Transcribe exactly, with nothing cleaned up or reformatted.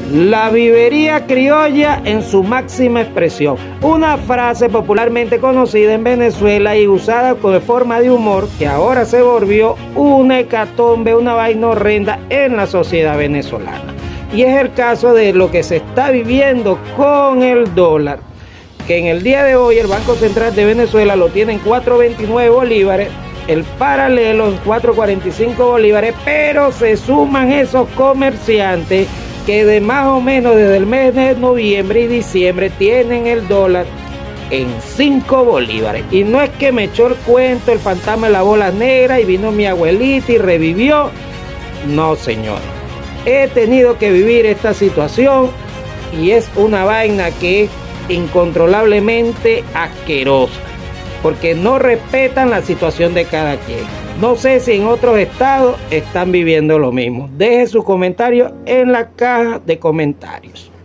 La vivería criolla en su máxima expresión. Una frase popularmente conocida en Venezuela y usada de forma de humor que ahora se volvió una hecatombe, una vaina horrenda en la sociedad venezolana. Y es el caso de lo que se está viviendo con el dólar, que en el día de hoy el Banco Central de Venezuela lo tiene en cuatro veintinueve bolívares, el paralelo en cuatro cuarenta y cinco bolívares, pero se suman esos comerciantes que de más o menos desde el mes de noviembre y diciembre tienen el dólar en cinco bolívares. Y no es que me echó el cuento el fantasma de la bola negra y vino mi abuelita y revivió. No, señor. He tenido que vivir esta situación y es una vaina que es incontrolablemente asquerosa, porque no respetan la situación de cada quien. No sé si en otros estados están viviendo lo mismo. Deje su comentario en la caja de comentarios.